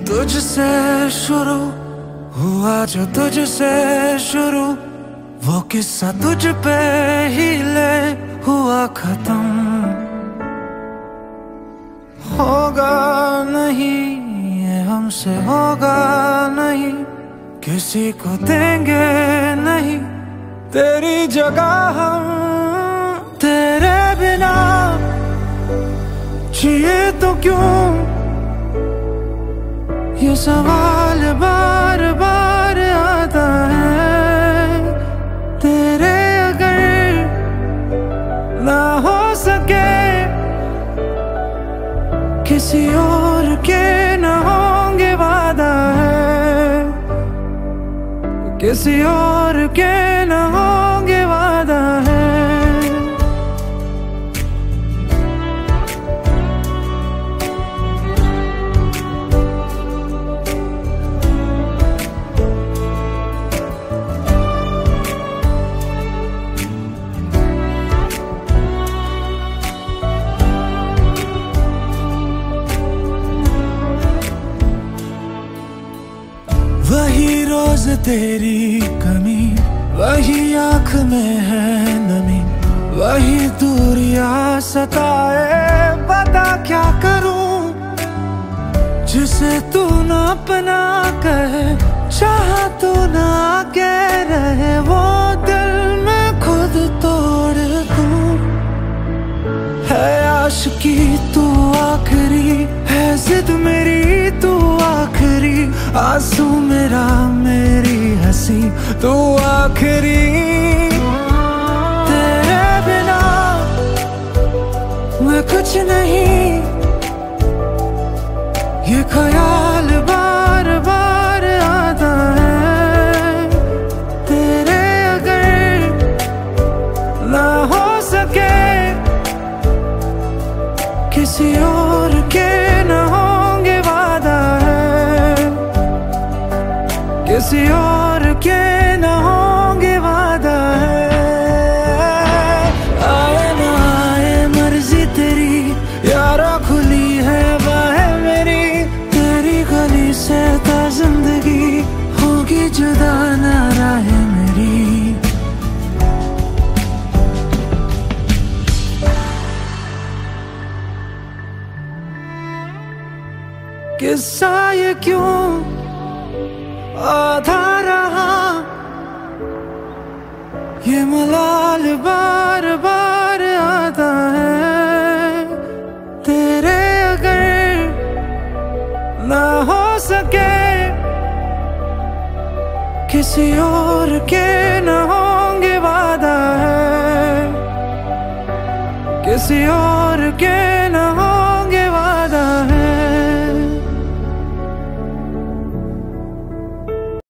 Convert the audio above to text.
तुझसे शुरू हुआ जो तुझसे शुरू, वो किस्सा तुझ पे ही ले हुआ खत्म। होगा नहीं ये हमसे, होगा नहीं, किसी को देंगे नहीं तेरी जगह हम। तेरे बिना जिए तो क्यों, ये सवाल बार बार आता है। तेरे अगर ना हो सके, किसी और के न होंगे वादा है, किसी और के न होंगे वादा है। वही रोज तेरी कमी, वही आँख में है नमी, वही दूरियां सताए, बता क्या करूं। जिसे तू ना अपना कहे, चाहा तू ना कह रहे, वो दिल में खुद तोड़ दूं। है आशिकी तू आखिरी, है जिद मेरी तू आखिरी, आंसू मेरा मेरी हंसी तू आखिरी। तेरे बिना मैं कुछ नहीं, ये ख्याल बार बार आता है। तेरे अगर ना हो सके, किसी और के न होंगे वादा है, किसी और के न होंगे वादा है। आए ना आए मर्जी तेरी, यारा खुली है बाहें मेरी, तेरी गली से तो जिंदगी होगी जुदा ना राहें मेरी। किस्सा ये क्यों आधा रहा, ये मलाल बार बार आता है। तेरे अगर ना हो सके, किसी और के न होंगे वादा है, किसी और के